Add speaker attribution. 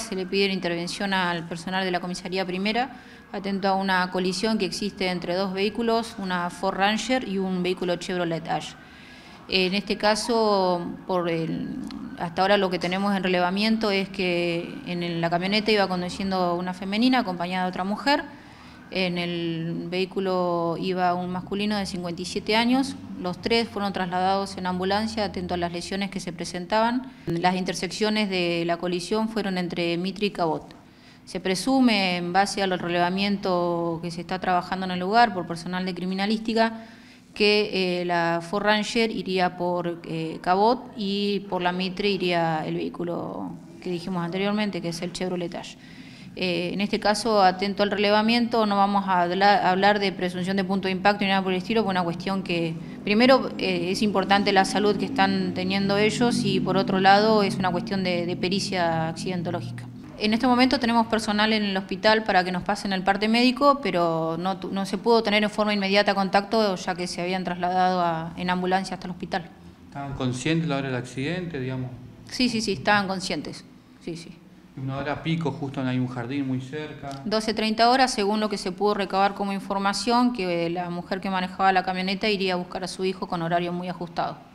Speaker 1: Se le pide la intervención al personal de la comisaría primera, atento a una colisión que existe entre dos vehículos, una Ford Ranger y un vehículo Chevrolet Ash. En este caso, hasta ahora lo que tenemos en relevamiento es que en la camioneta iba conduciendo una femenina acompañada de otra mujer. En el vehículo iba un masculino de 57 años. Los tres fueron trasladados en ambulancia, atento a las lesiones que se presentaban. Las intersecciones de la colisión fueron entre Mitre y Cabot. Se presume, en base al relevamiento que se está trabajando en el lugar por personal de criminalística, que la Ford Ranger iría por Cabot y por la Mitre iría el vehículo que dijimos anteriormente, que es el Chevrolet Ash. En este caso, atento al relevamiento, no vamos a hablar de presunción de punto de impacto ni nada por el estilo, por una cuestión que, primero, es importante la salud que están teniendo ellos y, por otro lado, es una cuestión de pericia accidentológica. En este momento tenemos personal en el hospital para que nos pasen el parte médico, pero no se pudo tener en forma inmediata contacto, ya que se habían trasladado en ambulancia hasta el hospital.
Speaker 2: ¿Estaban conscientes a la hora del accidente, digamos?
Speaker 1: Sí, estaban conscientes. Sí.
Speaker 2: Una hora pico, justo hay un jardín muy cerca.
Speaker 1: 12:30 horas, según lo que se pudo recabar como información, que la mujer que manejaba la camioneta iría a buscar a su hijo con horario muy ajustado.